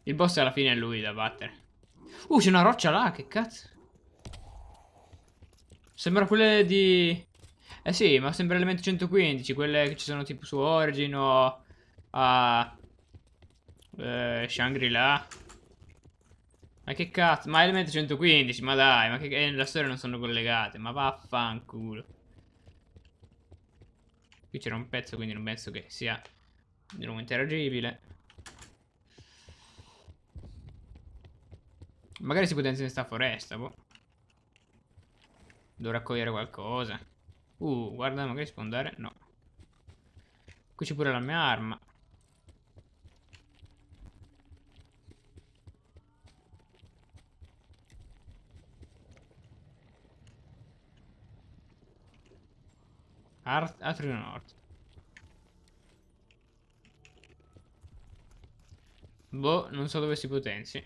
Il boss alla fine è lui da battere. C'è una roccia là, che cazzo? Sembra quelle di... Eh sì, ma sembra Elemento 115, quelle che ci sono tipo su Origin o a Shangri-La. Ma che cazzo? Ma Elemento 115, ma dai, ma che la storia non sono collegate, ma vaffanculo. Qui c'era un pezzo, quindi non penso che sia di nuovo interagibile. Magari si potenzia in sta foresta, boh. Devo raccogliere qualcosa. Guarda, magari si può andare. No. Qui c'è pure la mia arma. Altri Nord. Boh, non so dove si potenzi.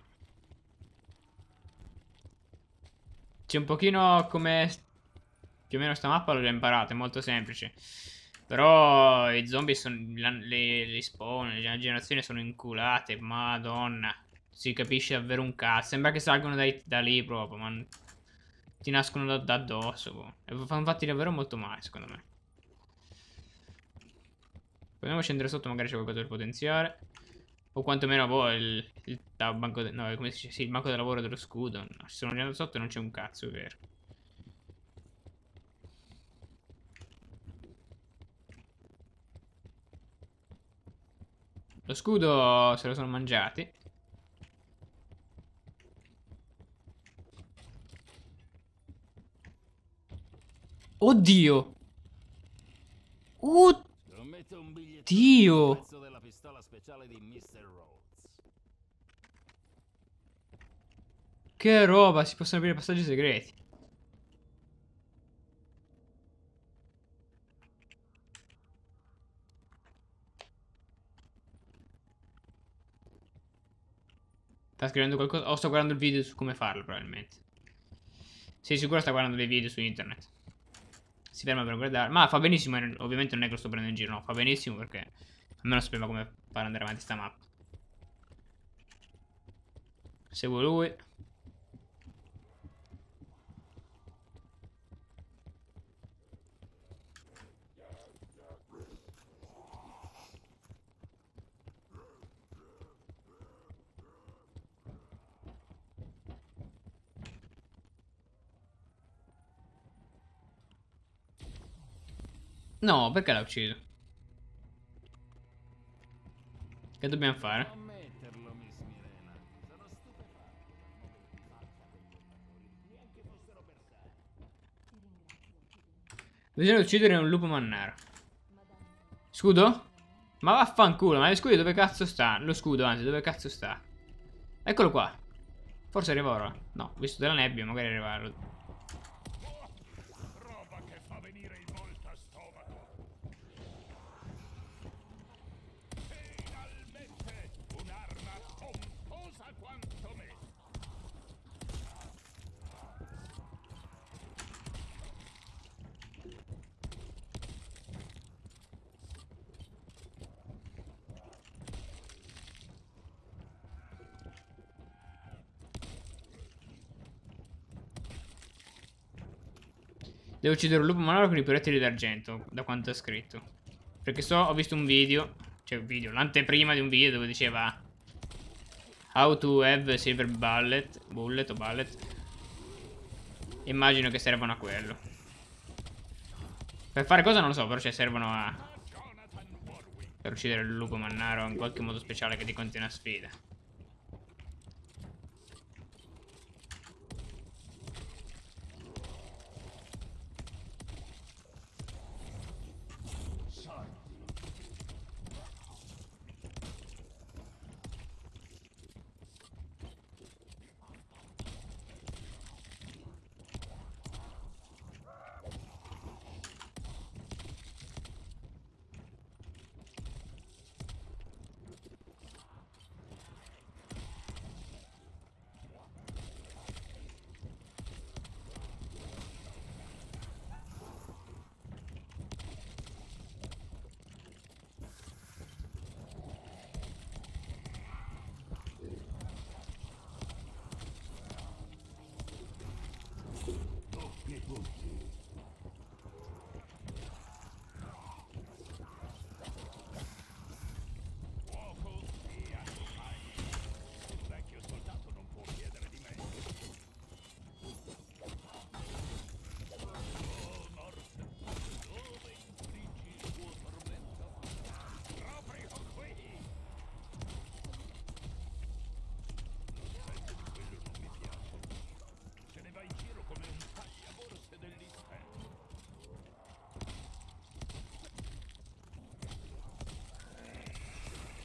C'è un pochino come... Più o meno sta mappa l'ho già imparata, è molto semplice. Però i zombie sono... Le spawn, le generazioni sono inculate, madonna. Si capisce davvero un cazzo. Sembra che salgono da lì proprio, ma... Ti nascono da addosso, boh. E fanno fatti davvero molto male, secondo me. Proviamo a scendere sotto, magari c'è qualcosa per potenziare. O quantomeno, boh, il banco... no, come si dice? Sì, il banco del lavoro dello scudo. No, ci sono andato sotto e non c'è un cazzo, è vero. Lo scudo se lo sono mangiati. Oddio! Prometto un bigliettone per il Oddio! prezzo della pistola speciale di Mr. Rhodes. Che roba, si possono aprire passaggi segreti. Sta scrivendo qualcosa? O sto guardando il video su come farlo, probabilmente. Sì, sicuro sta guardando dei video su internet. Si ferma per guardare. Ma fa benissimo, ovviamente non è che lo sto prendendo in giro, no. Fa benissimo perché almeno sapeva come fare andare avanti sta mappa. Seguo lui. No, perché l'ha ucciso? Che dobbiamo fare? Ammetterlo, Miss Mirena. Sono stupefatto. Neanche fossero per sé. Bisogna uccidere un lupo mannaro. Scudo? Ma vaffanculo, ma lo scudo dove cazzo sta? Lo scudo, anzi, dove cazzo sta? Eccolo qua. Forse arriva ora. No, visto della nebbia, magari arriva. Roba che fa venire il volto a stomaco. Finalmente un'arma pomposa quanto me. Devo uccidere un lupo mannaro con i proiettili d'argento, da quanto è scritto. Perché ho visto un video, cioè un video, l'anteprima di un video dove diceva How to have silver bullet o bullet. Immagino che servano a quello. Per fare cosa non lo so, però cioè servono a... per uccidere il lupo mannaro in qualche modo speciale che ti contiene una sfida.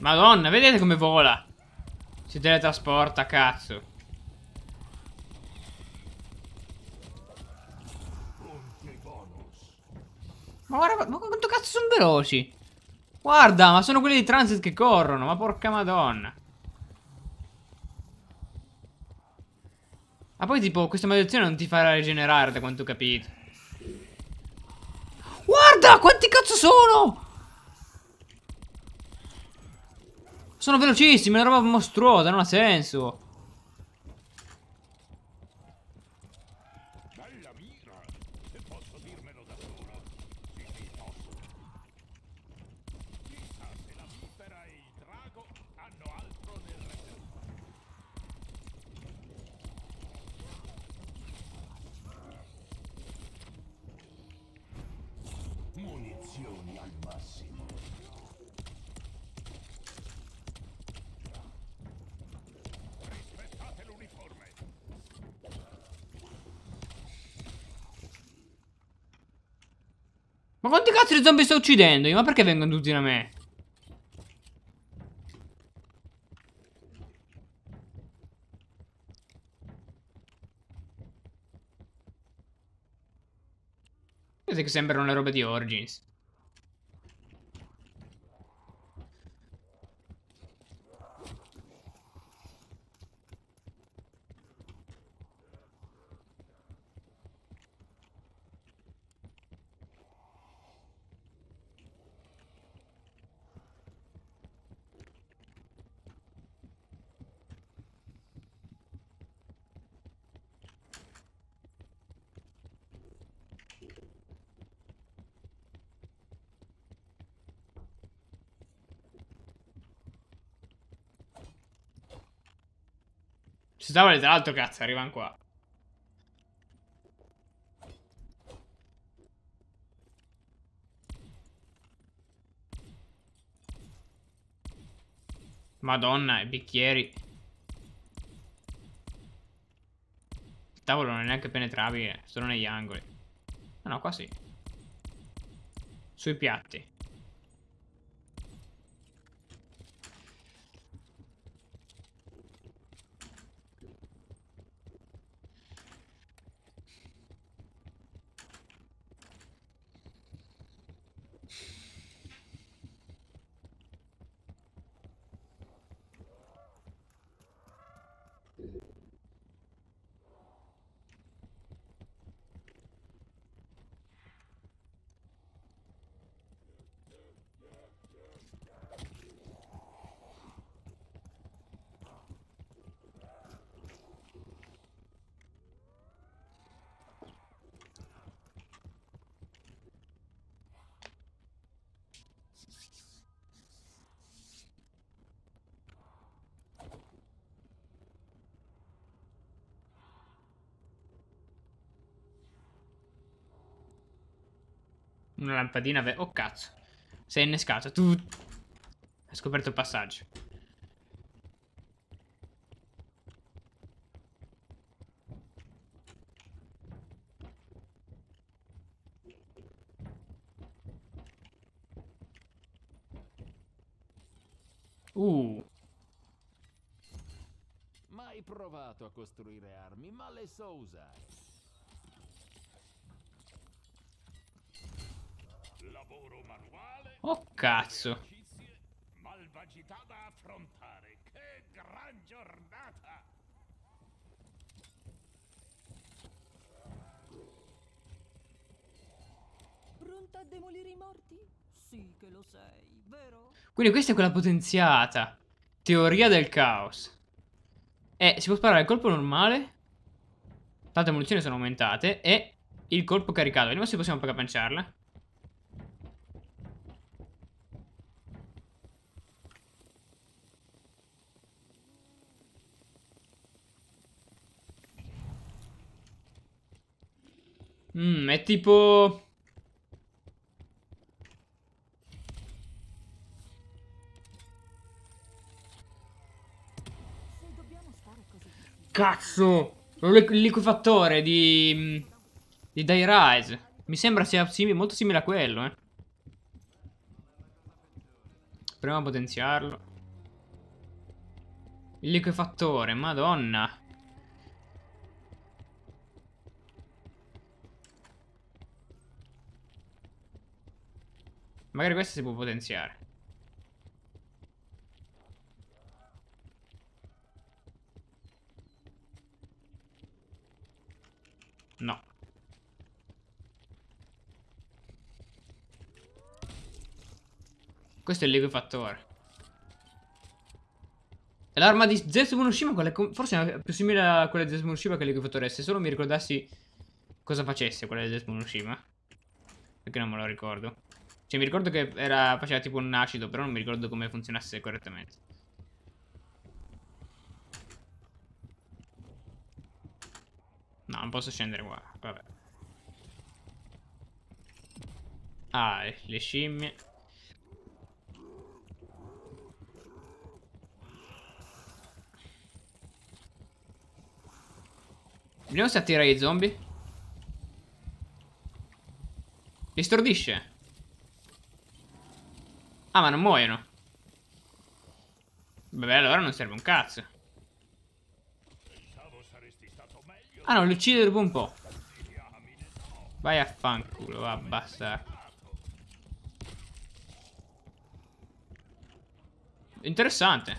Madonna, vedete come vola? Si teletrasporta, cazzo. Ma guarda, ma quanto cazzo sono veloci? Guarda, ma sono quelli di Transit che corrono, ma porca madonna. Ma poi tipo, questa maledizione non ti farà rigenerare, da quanto ho capito. Guarda, quanti cazzo sono! Sono velocissimi, è una roba mostruosa, non ha senso. Bella mira, se posso dirmelo da solo. Sì, sì, posso. Chissà se la vipera e il drago hanno altro nel repertorio. Munizioni al massimo. Rispettate l'uniforme. Ma quanti cazzo di zombie sto uccidendo io? Ma perché vengono tutti da me? Vedete che sembrano le robe di Origins. Ci stava tra l'altro, cazzo, arrivano qua. Madonna, i bicchieri. Il tavolo non è neanche penetrabile, solo negli angoli. Ah no, qua sì. Sui piatti. Una lampadina. Oh cazzo. Sei innescato. Tu. Hai scoperto il passaggio. Uh. Mai provato a costruire armi, ma le so usare. Lavoro manuale. Oh cazzo. Amicizie, malvagità da affrontare. Che gran giornata! Pronta a demolire i morti? Sì che lo sei, vero? Quindi questa è quella potenziata. Teoria del caos. Si può sparare il colpo normale. Tante munizioni sono aumentate. E il colpo caricato. Vediamo se possiamo pagapanciarla. È tipo... Se dobbiamo stare così vicini. Cazzo! Il liquefattore di Die Rise. Mi sembra sia molto simile a quello, eh. Proviamo a potenziarlo. Il liquefattore, madonna. Magari questo si può potenziare. No. Questo è il liquefattore. E l'arma di Zetsu Monoshima forse è più simile a quella di Zetsu Monoshima che il liquefattore. Se solo mi ricordassi cosa facesse quella di Zetsu Monoshima. Perché non me lo ricordo. Cioè mi ricordo che faceva tipo un acido, però non mi ricordo come funzionasse correttamente. No, non posso scendere qua. Vabbè. Ah, le scimmie. Vediamo se attira i zombie. Li stordisce. Ah, ma non muoiono. Vabbè, allora non serve un cazzo. Ah no, li uccide dopo un po'. Vai a fanculo, va, basta. Interessante.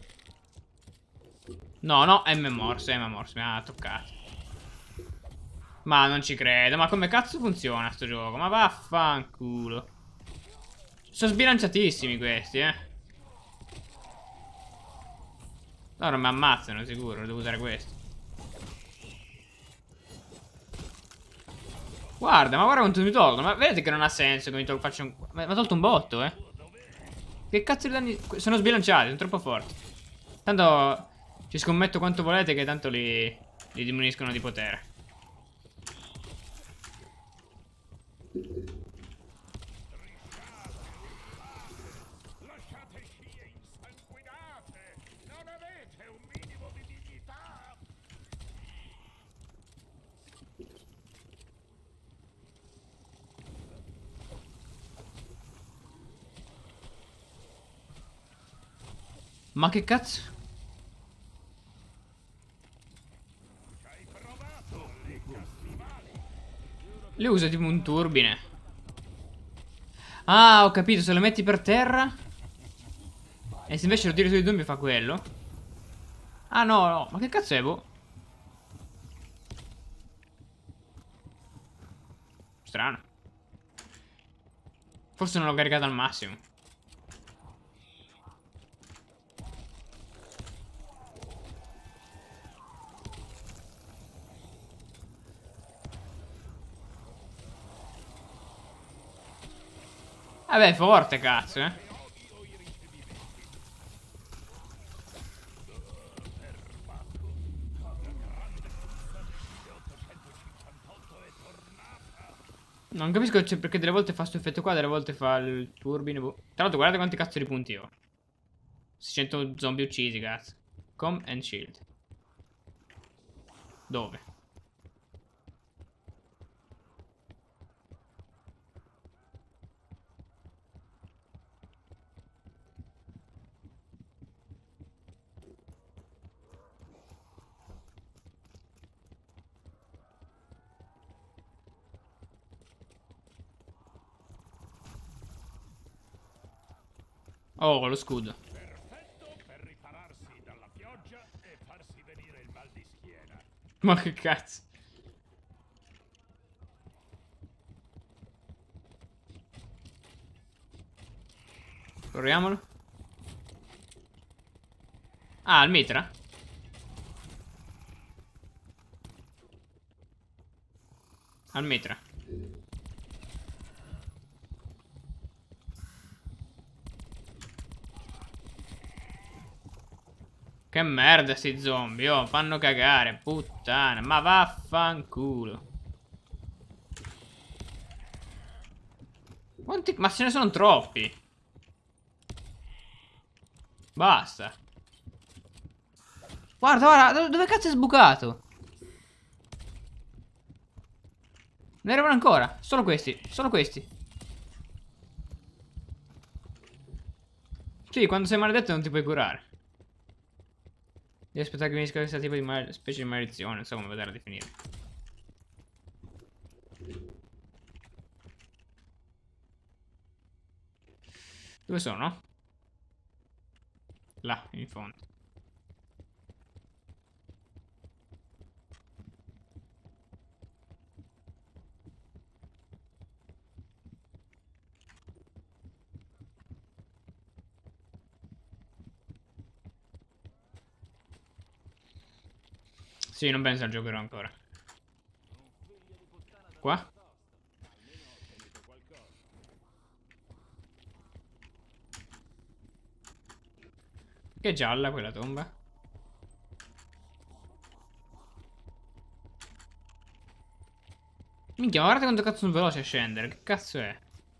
No, no, M-Morse, mi ha toccato. Ma non ci credo, ma come cazzo funziona sto gioco? Ma vaffanculo. Sono sbilanciatissimi questi, No, non mi ammazzano sicuro, devo usare questo. Guarda, ma guarda quanto mi tolgono. Ma vedete che non ha senso che mi faccio un... Mi ha tolto un botto, Che cazzo di danni... Sono sbilanciati, sono troppo forti. Tanto ci scommetto quanto volete che tanto li diminuiscono di potere. Lasciate scie insanguinate! Non avete un minimo di dignità! Ma che cazzo? Hai provato le castivali? Le usa tipo un turbine. Ah, ho capito, se lo metti per terra. E se invece lo tiri sui zombie fa quello. Ah no, no, ma che cazzo è, boh? Strano. Forse non l'ho caricato al massimo. Vabbè, è forte, cazzo, Non capisco perché delle volte fa questo effetto qua, delle volte fa il turbine, boh. Tra l'altro guardate quanti cazzo di punti ho. 600 zombie uccisi, cazzo. Com and shield. Dove? Oh, lo scudo. Perfetto per ripararsi dalla pioggia e farsi venire il mal di schiena. Ma che cazzo. Proviamolo. Ah, il mitra? Al mitra. Che merda sti zombie, oh, fanno cagare, puttana, ma vaffanculo. Ma ce ne sono troppi. Basta. Guarda, guarda, dove cazzo è sbucato? Ne arrivano ancora, solo questi, solo questi. Sì, quando sei maledetto non ti puoi curare. Devi aspettare che finisca questa tipo di specie di maledizione, non so come poterla definire. Dove sono? Là, in fondo. Sì, non penso al giocherò ancora. Qua? Che è gialla quella tomba? Minchia, ma guarda quanto cazzo sono veloce a scendere. Che cazzo è?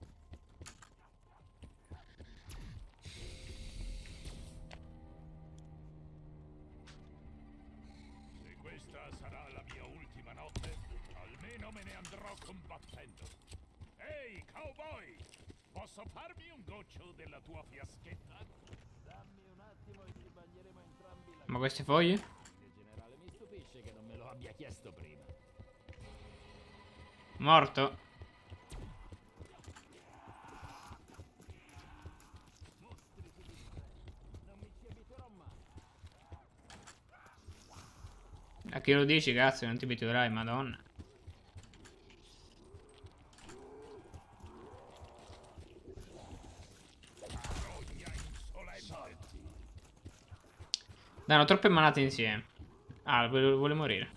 Se questa sarà la mia ultima notte, almeno me ne andrò combattendo. Ehi, cowboy! Posso farmi un goccio della tua fiaschetta? Dammi un attimo e ci bagneremo entrambi la... Ma queste foglie? Il generale mi stupisce che non me lo abbia chiesto prima. Morto. A chi lo dici, cazzo, non ti abituerai, madonna. Dai, hanno troppe manate insieme. Ah, vuole morire.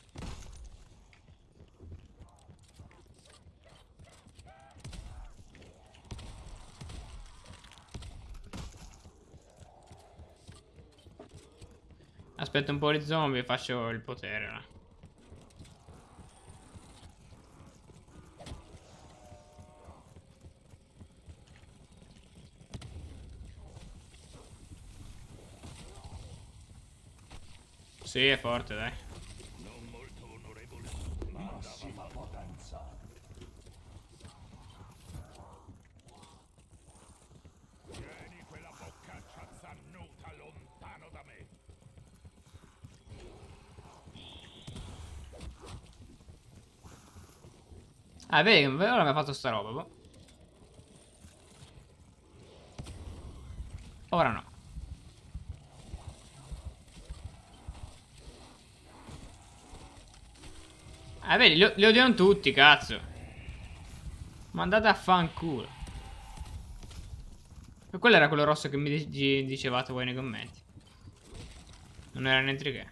Aspetta un po' di zombie e faccio il potere là. Sì, è forte, dai. Non molto onorevole. Massima potenza. Tieni quella boccaccia zannuta lontano da me. Ah, vedi, ora mi ha fatto sta roba, boh. Ora no. Ah, vedi, li odiano tutti, cazzo. Ma andate a fanculo. E quello era quello rosso che mi dicevate voi nei commenti. Non era niente di che.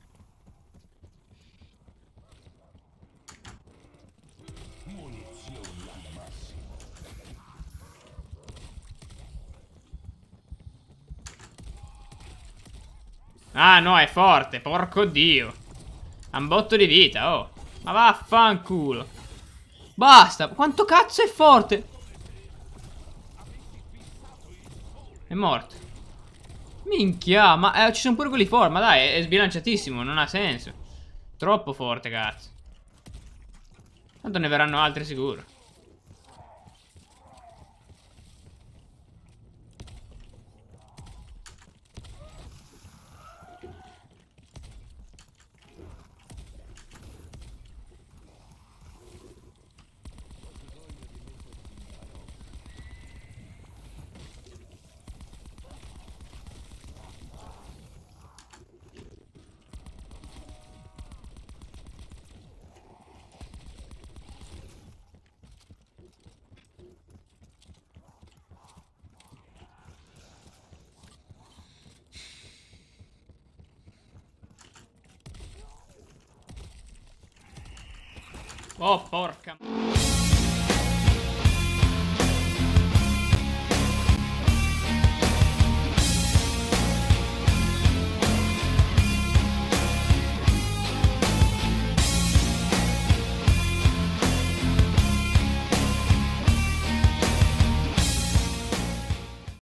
Ah, no, è forte, porco dio. Ha un botto di vita, oh. Ma vaffanculo. Basta, quanto cazzo è forte? È morto. Minchia, ma ci sono pure quelli forti. Ma dai, è sbilanciatissimo, non ha senso. Troppo forte, cazzo. Tanto ne verranno altri sicuro. Oh, porca.